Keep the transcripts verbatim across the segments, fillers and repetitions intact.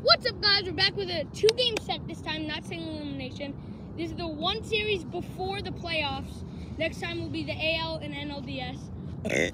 What's up, guys? We're back with a two-game set this time, not single elimination. This is the one series before the playoffs. Next time will be the A L and N L D S. The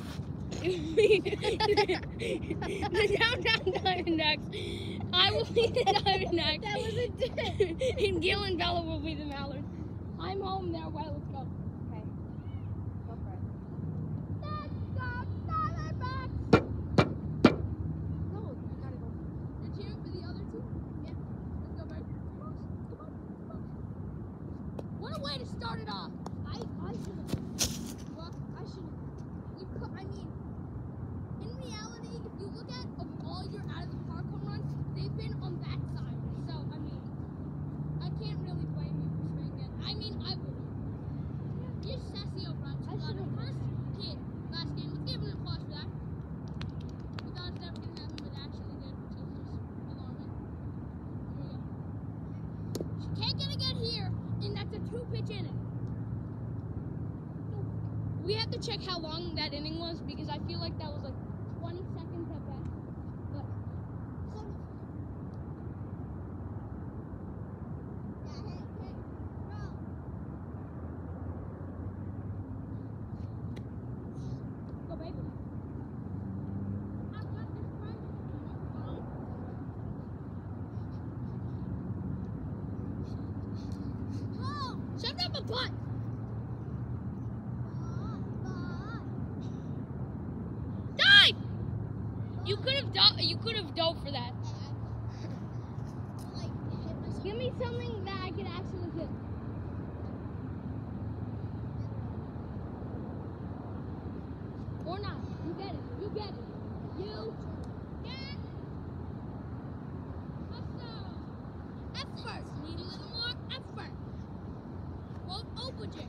Downtown Diamondbacks. I will be the Diamondbacks. That was a dick. And Gil and Bella will be the Mallards. I'm home now. Well, let's go. Okay. Go for it. Let's go, Diamondbacks! No, you gotta go. You're cheering for the other team? Yeah. Let's go, baby. Come on, come on, come on. What a way to start it off. I I should have. Well, I should have. you could, I mean, in reality, if you look at of all your out of the park home runs, they've been on that side. So, I mean, I can't really blame you for saying that. I mean, I would. You're sassy over on I got a should've. first hit last game. Let's give him an applause for that. We thought it was never going to happen, but actually did, which is just alarming. Here we go. She can't get a get here, and that's a two-pitch inning. We have to check how long that inning was because I feel like that was like twenty seconds at best. But go, baby. I've got this right. Oh, shove up a butt. Dive! You could have dove. You could have dove for that. Give me something that I could actually hit. Or not. You get it. You get it. You get it. Hustle. Effort. Need a little more effort. Quote Obujic.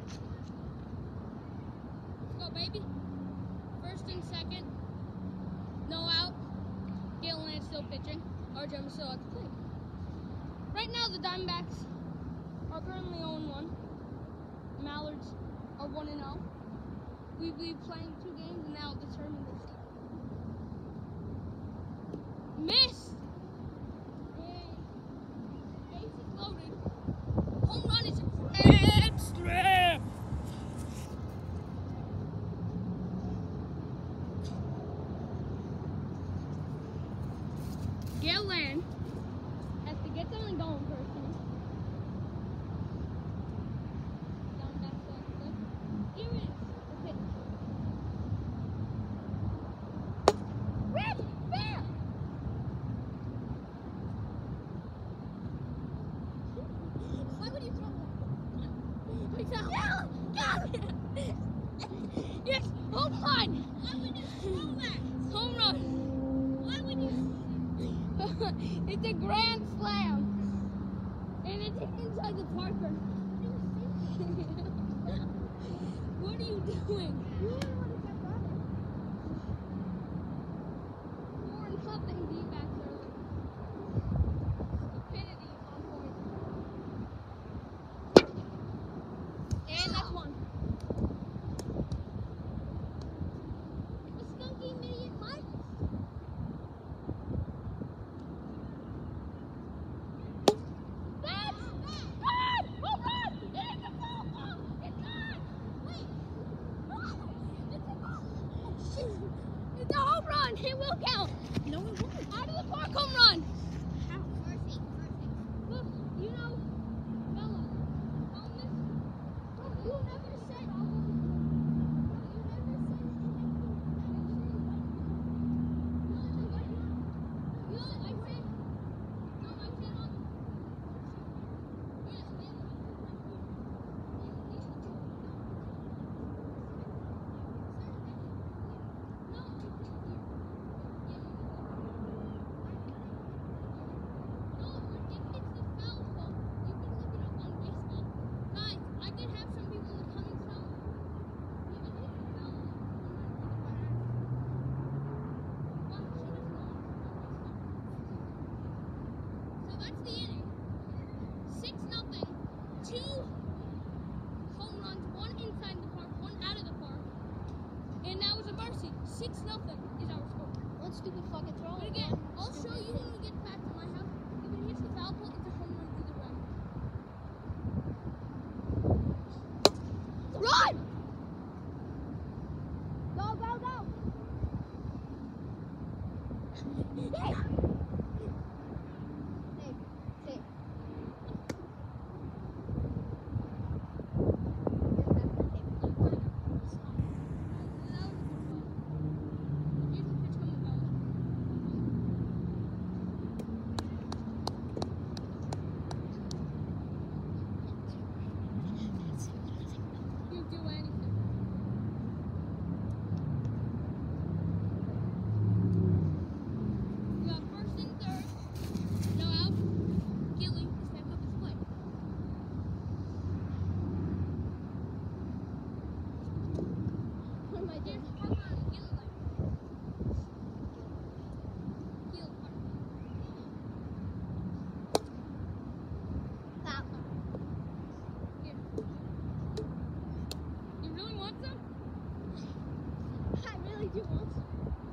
Let's go, baby. First and second. No out. Galen is still pitching. R J is still at the plate. Right now, the Diamondbacks are currently oh and one. Mallards are one and oh. We'll be playing two games, and that'll determine this. Miss! Yay. Bases loaded. Home run is extra! Galen has to get something going personally. Down back side clip. Here it is. The pitch. Rip! Fair! Why would you throw that? Like that? Yes! Home run! Why would you throw that? Home run! Why would you? It's a grand slam. And it's inside the Parker. What are you doing? Four nothing D-backs early. Stupidity on point. And that's one. The skunky idiot Mike. That's good! Home run! It is a ball! It's gone! Wait! It's a ball! It's a home run! It will count! No, it won't. Out of the park home run! How? Mercy. Mercy. Look, you know, Bella, on this, you never said all those. You never said No, I said, no, I said on. Yes, yes. No. No, if it's the foul ball, you can look it up on baseball. Guys, I did have some people in the comments tell me. Even if it's foul, well, she doesn't know. So that's the inning. Six nothing. Two home runs, one inside the park, one out of the park. And that was a mercy. Six nothing is our score. What stupid fucking throw? But again, I'll show you when we get back to my house. You do anything. You got first and third. No out. Gilly to step up his plate. What am I doing? Here's Parker on the Gilly line. Gilly Parker. That one. Here. You really want some? I really do want some.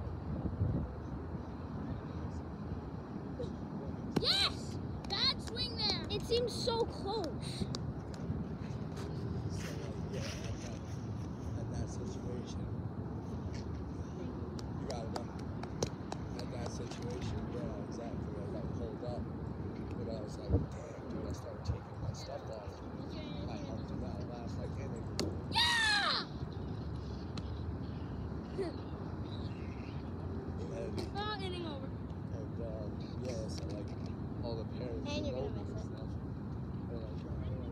Yes! Bad swing there. It seems so close. So, like, yeah, at that, at that situation, you gotta remember, at that situation where I was at, where I got pulled up, but I was like, damn, dude, I started taking my stuff off. My arms did not last, like, and it, Yeah! and, Oh, inning over. and um, yeah, so, like, all the parents And you're know gonna me miss and it. stuff. They're like, oh, yeah.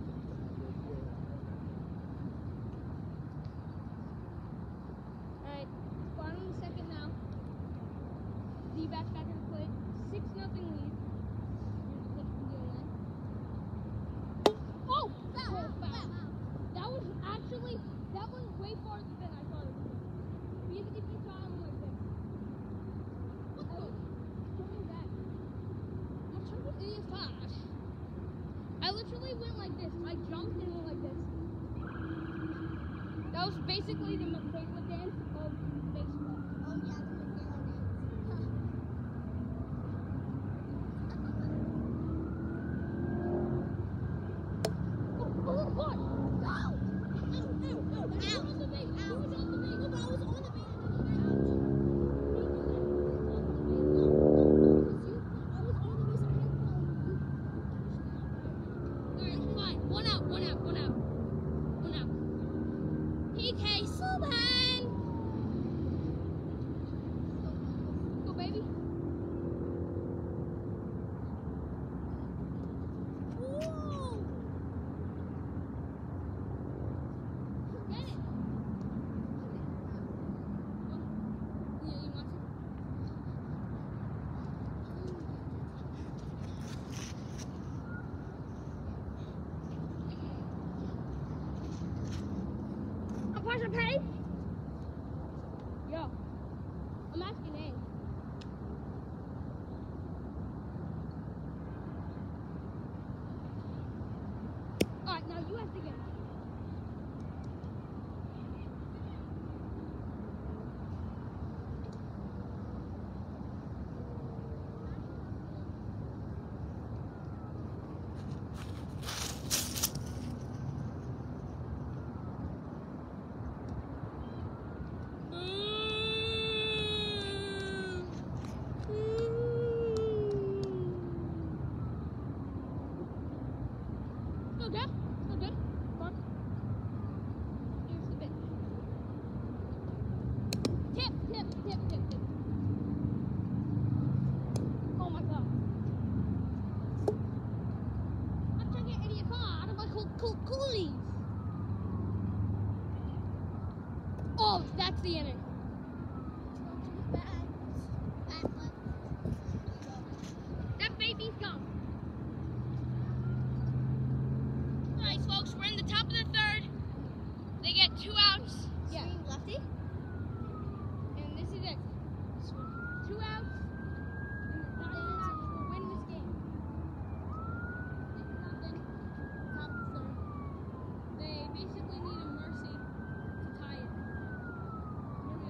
Alright, bottom of the second now. D-backs back in the plate. Six nothing lead. Here's the pitch from Gilly line. Oh! Foul, foul. That was actually, that was way farther than I thought it would be. Even if you saw him like this. What the? Coming back. I'm trying to be fast. I literally went like this. I jumped and went like this. That was basically the McCabe dance of baseball. Oh yeah, the McGill dance. Oh, oh, what? Ow! Ow! Ow! He was on the base. He was on the base. No, but I was on the base. Alright, fine. One out, one out, one out. One out. P K Subban! Go, baby. Whoa! Get it. Yeah, you want some? I'm pressing pay. Yo, I'm asking A. Alright, now you have to get it. Still good? Still good? Mark. Here's the pitch. Tip, tip, tip, tip, tip. Oh my god. I'm trying to get idiot car out of my cool, cool, coolies. Oh, that's the inning. That baby's gone. Alright, folks, we're in the top of the third. They get two outs. Yeah. Swing lefty? And this is it. Two outs. And the Diamondbacks will win this game. Six nothing. Top of the third. They basically need a mercy to tie it. Really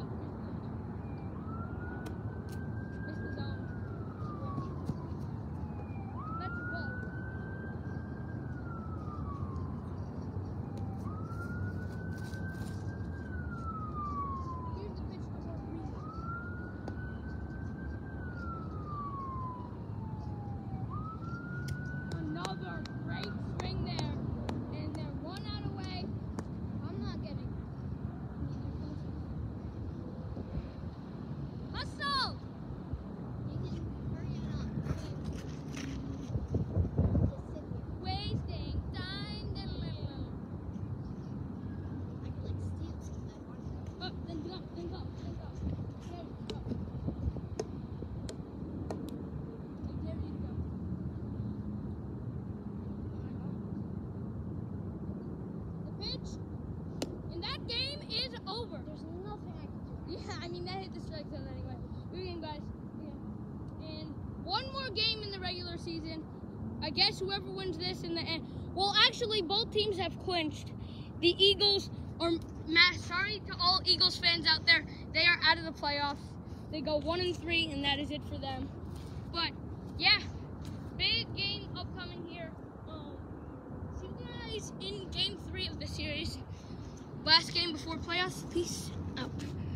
more game in the regular season. I guess whoever wins this in the end. Well, actually, both teams have clinched. The Eagles, or Matt, sorry to all Eagles fans out there, they are out of the playoffs. They go one and three, and that is it for them. But yeah, big game upcoming here. Um, see you guys in game three of the series. Last game before playoffs. Peace out.